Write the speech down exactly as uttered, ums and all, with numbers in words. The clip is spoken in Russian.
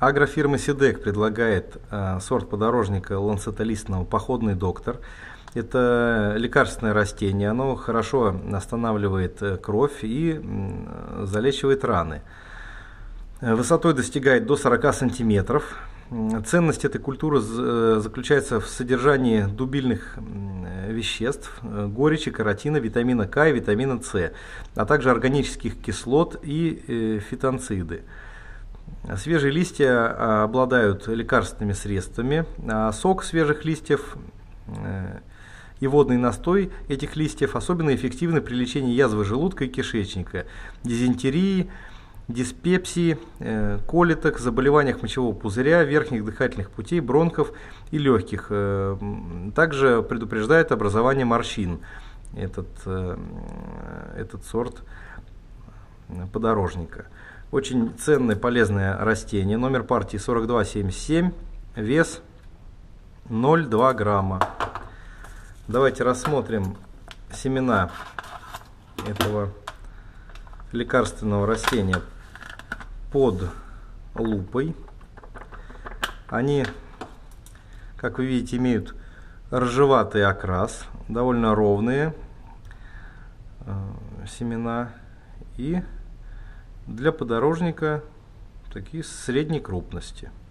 Агрофирма Сидек предлагает э, сорт подорожника ланцетолистного «Походный доктор». Это лекарственное растение, оно хорошо останавливает кровь и э, залечивает раны. Высотой достигает до сорока сантиметров. Ценность этой культуры заключается в содержании дубильных веществ, горечи, каротина, витамина К и витамина С, а также органических кислот и фитонциды. Свежие листья обладают лекарственными средствами, а сок свежих листьев и водный настой этих листьев особенно эффективны при лечении язвы желудка и кишечника, дизентерии, диспепсии, э, колиток, заболеваниях мочевого пузыря, верхних дыхательных путей, бронхов и легких. Э, также предупреждает образование морщин этот, э, этот сорт подорожника. Очень ценное, полезное растение. Номер партии сорок два семьдесят семь, вес ноль целых две десятых грамма. Давайте рассмотрим семена этого лекарственного растения под лупой. Они, как вы видите, имеют рыжеватый окрас, довольно ровные э, семена и для подорожника такие средней крупности.